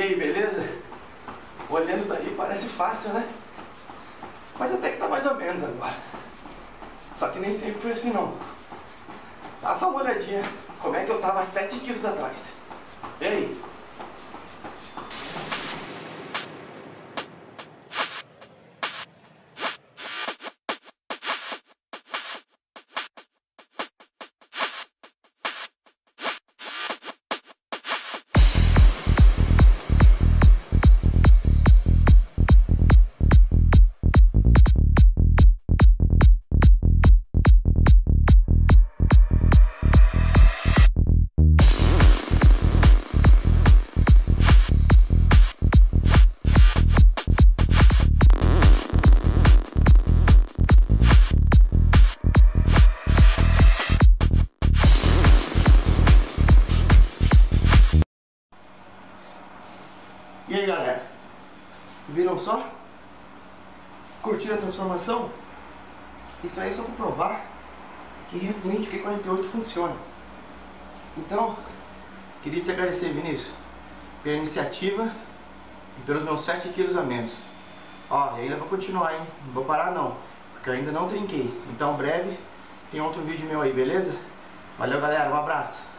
E aí, beleza? Olhando daí parece fácil, né? Mas até que tá mais ou menos agora. Só que nem sempre foi assim não. Dá só uma olhadinha como é que eu tava 7 quilos atrás. E aí? E aí, galera? Viram só? Curtiram a transformação? Isso aí é só para provar que realmente o Q48 funciona. Então, queria te agradecer, Vinícius, pela iniciativa e pelos meus 7 quilos a menos. Ó, eu ainda vou continuar, hein? Não vou parar não, porque eu ainda não trinquei. Então, breve, tem outro vídeo meu aí, beleza? Valeu, galera. Um abraço.